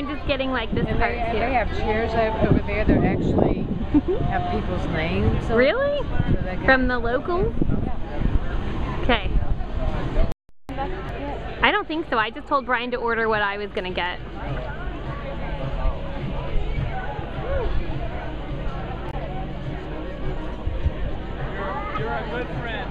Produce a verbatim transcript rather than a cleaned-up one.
mind just getting like this And part they, too. they have chairs over there that actually have people's names on Really? them, so they can- From the locals? Okay. I don't think so. I just told Brian to order what I was gonna get. You're a good friend.